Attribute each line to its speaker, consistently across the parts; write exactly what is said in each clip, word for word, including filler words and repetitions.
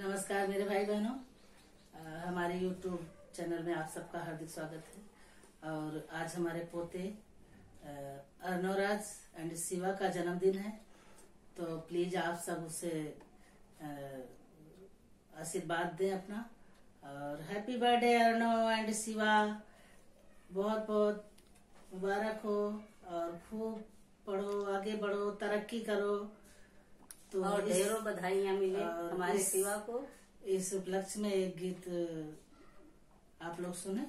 Speaker 1: नमस्कार मेरे भाई बहनों, हमारे यूट्यूब चैनल में आप सबका हार्दिक स्वागत है। और आज हमारे पोते अर्णवराज एंड शिवा का जन्मदिन है, तो प्लीज आप सब उसे आशीर्वाद दें अपना। और happy birthday Arnav and Shiva, बहुत बहुत मुबारक हो और खूब पढ़ो, आगे बढ़ो, तरक्की करो। तो
Speaker 2: और ढेरों बधाइयां मिले हमारे शिवा को।
Speaker 1: इस उपलक्ष्य में एक गीत आप लोग सुने।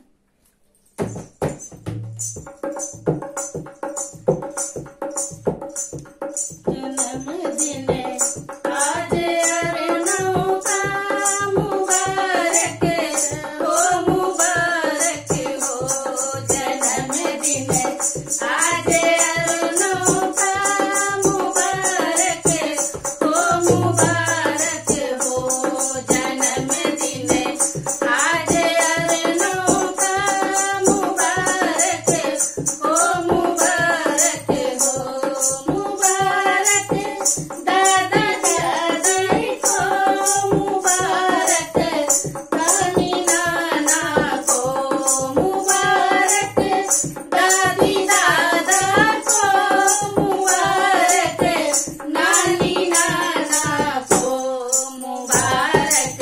Speaker 1: जन्मदिन आज अर्णव का मुबारक हो, मुबारक हो। जन्मदिन आज अर्णव का मुबारक हो, मुबारक हो। जन्मदिन आज अर्णव का मुबारक हो, मुबारक हो। मुबारक दादा दादी को, मुबारक दादी नाना को, मुबारक दादी दादा को, मुबारक नानी नाना को, मुबारक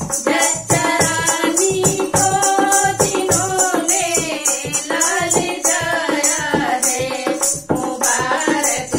Speaker 1: जचरानी को जिन्होंने लाल जाया है। मुबारक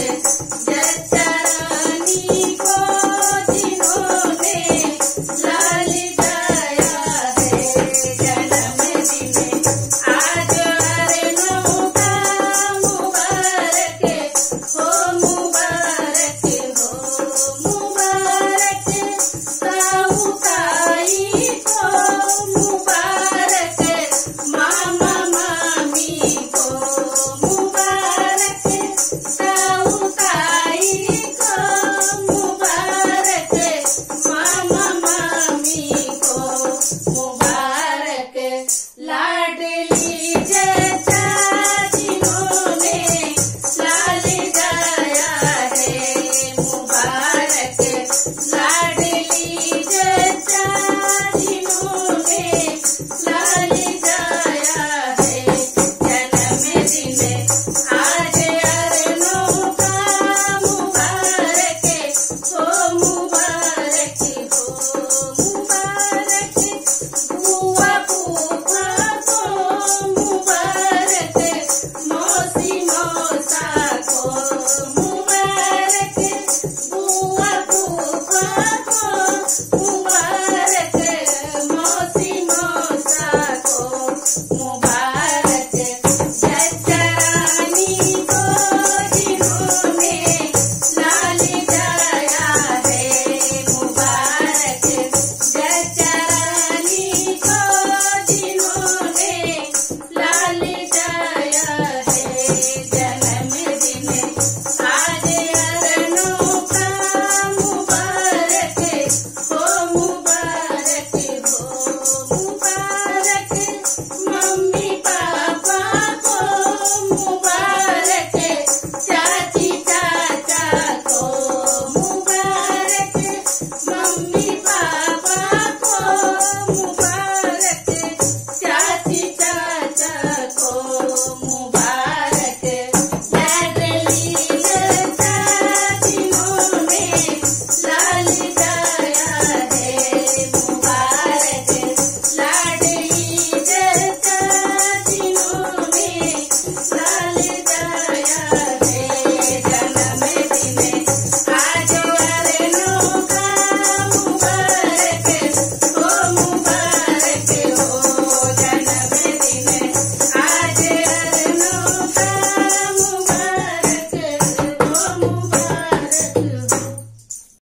Speaker 1: जचरानी को जिन्होंने लाल जाया है। जन्मदिन आज अर्णव का मुबारक हो, मुबारक हो। मुबारक ताऊ ताई को, मुबारक मामा मामी को, मुबारक ताऊ ताई को, मुबारक मामा मामी को, मुबारक लाडली जचा जिन्होंने लाल जाया है। मुबारक